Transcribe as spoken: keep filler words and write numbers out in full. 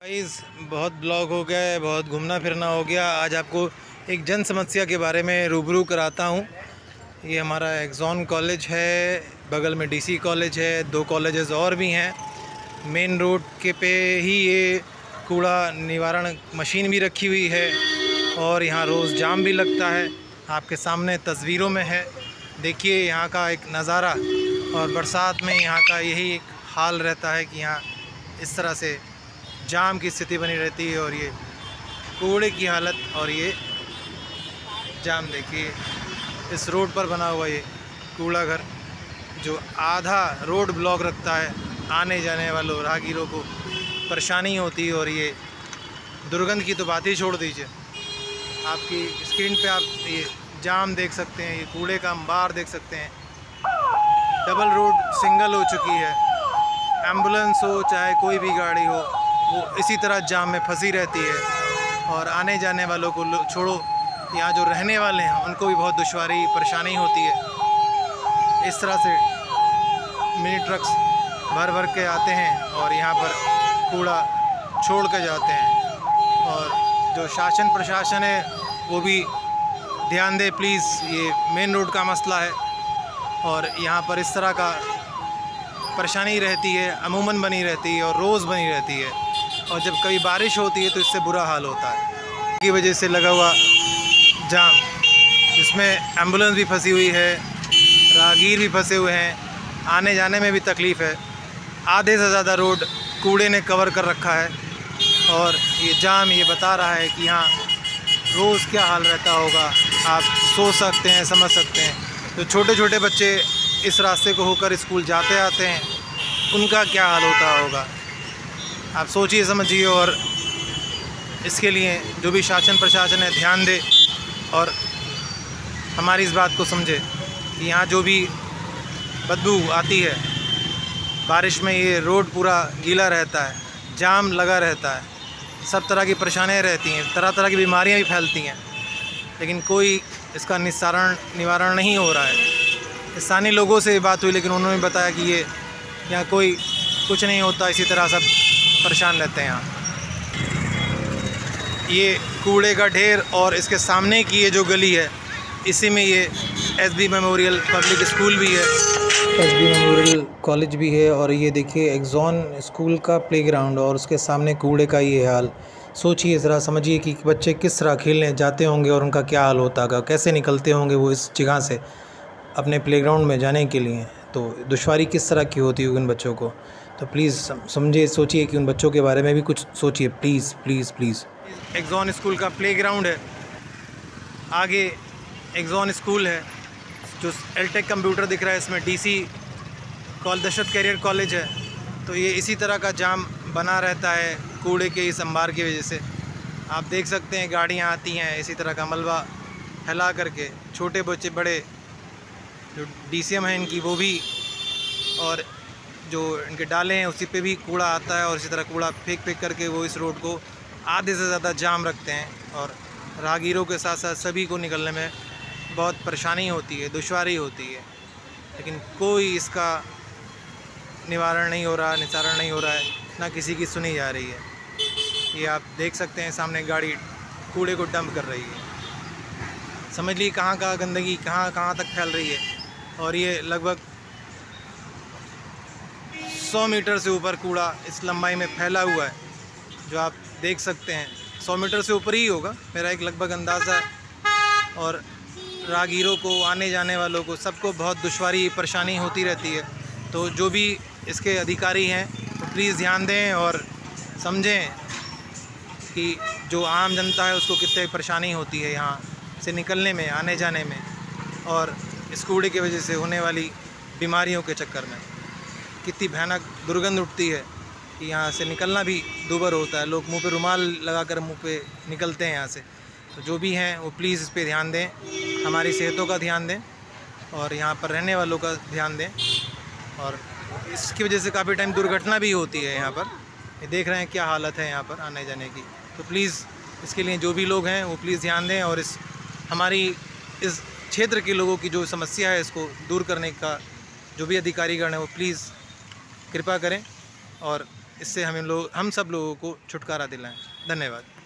Guys, बहुत blog हो गया है, बहुत घूमना फिरना हो गया। आज आपको एक जन समस्या के बारे में रूबरू कराता हूँ। ये हमारा एक्जॉन कॉलेज है, बगल में डीसी कॉलेज है, दो कॉलेजेस और भी हैं। मेन रोड के पे ही ये कूड़ा निवारण मशीन भी रखी हुई है और यहाँ रोज़ जाम भी लगता है। आपके सामने तस्वीरों में है, देखिए यहाँ का एक नज़ारा। और बरसात में यहाँ का यही एक हाल रहता है कि यहाँ इस तरह से जाम की स्थिति बनी रहती है और ये कूड़े की हालत। और ये जाम देखिए, इस रोड पर बना हुआ ये कूड़ा घर जो आधा रोड ब्लॉक रखता है। आने जाने वालों राहगीरों को परेशानी होती है और ये दुर्गंध की तो बात ही छोड़ दीजिए। आपकी स्क्रीन पे आप ये जाम देख सकते हैं, ये कूड़े का अंबार देख सकते हैं। डबल रोड सिंगल हो चुकी है। एम्बुलेंस हो चाहे कोई भी गाड़ी हो, वो इसी तरह जाम में फंसी रहती है। और आने जाने वालों को छोड़ो, यहाँ जो रहने वाले हैं उनको भी बहुत दुश्वारी परेशानी होती है। इस तरह से मिनी ट्रक्स भर भर के आते हैं और यहाँ पर कूड़ा छोड़ के जाते हैं। और जो शासन प्रशासन है वो भी ध्यान दे प्लीज़, ये मेन रोड का मसला है और यहाँ पर इस तरह का परेशानी रहती है, अमूमन बनी रहती है और रोज़ बनी रहती है। और जब कभी बारिश होती है तो इससे बुरा हाल होता है की वजह से लगा हुआ जाम, जिसमें एम्बुलेंस भी फंसी हुई है, राहगीर भी फंसे हुए हैं, आने जाने में भी तकलीफ़ है। आधे से ज़्यादा रोड कूड़े ने कवर कर रखा है और ये जाम ये बता रहा है कि यहाँ रोज़ क्या हाल रहता होगा। आप सोच सकते हैं, समझ सकते हैं। तो छोटे छोटे बच्चे इस रास्ते को होकर स्कूल जाते आते हैं, उनका क्या हाल होता होगा। आप सोचिए, समझिए और इसके लिए जो भी शासन प्रशासन है ध्यान दे और हमारी इस बात को समझे कि यहाँ जो भी बदबू आती है, बारिश में ये रोड पूरा गीला रहता है, जाम लगा रहता है, सब तरह की परेशानियाँ रहती हैं, तरह तरह की बीमारियाँ भी फैलती हैं, लेकिन कोई इसका निस्तारण निवारण नहीं हो रहा है। स्थानीय लोगों से बात हुई लेकिन उन्होंने बताया कि ये यहाँ कोई कुछ नहीं होता, इसी तरह सब परेशान रहते हैं। यहाँ ये कूड़े का ढेर और इसके सामने की ये जो गली है, इसी में ये एसबी मेमोरियल पब्लिक स्कूल भी है, एसबी मेमोरियल कॉलेज भी है। और ये देखिए एक्जॉन स्कूल का प्लेग्राउंड और उसके सामने कूड़े का ये हाल। सोचिए ज़रा, समझिए कि बच्चे किस तरह खेलने जाते होंगे और उनका क्या हाल होता होगा, कैसे निकलते होंगे वो इस जगह से अपने प्लेग्राउंड में जाने के लिए। तो दुश्वारी किस तरह की होती होगी उन बच्चों को। तो प्लीज़ समझिए, सोचिए कि उन बच्चों के बारे में भी कुछ सोचिए please please please. Exxon school का प्लेग्राउंड है, आगे एक्जॉन स्कूल है, जो एलटेक कंप्यूटर दिख रहा है इसमें डीसी कॉल दशरथ कैरियर कॉलेज है। तो ये इसी तरह का जाम बना रहता है कूड़े के इस अंबार की वजह से। आप देख सकते हैं गाड़ियाँ आती हैं इसी तरह का मलबा फैला करके, छोटे बच्चे बड़े जो डीसीएम है इनकी वो भी, और जो इनके डाले हैं उसी पे भी कूड़ा आता है और इसी तरह कूड़ा फेंक फेंक करके वो इस रोड को आधे से ज़्यादा जाम रखते हैं। और राहगीरों के साथ साथ सभी को निकलने में बहुत परेशानी होती है, दुश्वारी होती है, लेकिन कोई इसका निवारण नहीं हो रहा, निस्तारण नहीं हो रहा है, ना किसी की सुनी जा रही है। ये आप देख सकते हैं सामने गाड़ी कूड़े को डंप कर रही है। समझ लीजिए कहाँ कहाँ गंदगी कहाँ कहाँ तक फैल रही है। और ये लगभग सौ मीटर से ऊपर कूड़ा इस लंबाई में फैला हुआ है, जो आप देख सकते हैं। सौ मीटर से ऊपर ही होगा, मेरा एक लगभग अंदाज़ा है। और राहगीरों को, आने जाने वालों को, सबको बहुत दुश्वारी परेशानी होती रहती है। तो जो भी इसके अधिकारी हैं तो प्लीज़ ध्यान दें और समझें कि जो आम जनता है उसको कितनी परेशानी होती है यहाँ से निकलने में, आने जाने में, और इस कूड़े की वजह से होने वाली बीमारियों के चक्कर में कितनी भयानक दुर्गंध उठती है कि यहाँ से निकलना भी दूभर होता है। लोग मुंह पे रुमाल लगाकर मुंह पे निकलते हैं यहाँ से। तो जो भी हैं वो प्लीज़ इस पे ध्यान दें, हमारी सेहतों का ध्यान दें और यहाँ पर रहने वालों का ध्यान दें। और इसकी वजह से काफ़ी टाइम दुर्घटना भी होती है यहाँ पर। ये देख रहे हैं क्या हालत है यहाँ पर आने जाने की। तो प्लीज़ इसके लिए जो भी लोग हैं वो प्लीज़ ध्यान दें और इस हमारी इस क्षेत्र के लोगों की जो समस्या है इसको दूर करने का जो भी अधिकारीगण है वो प्लीज़ कृपा करें और इससे हमें लोग हम सब लोगों को छुटकारा दिलाएं। धन्यवाद।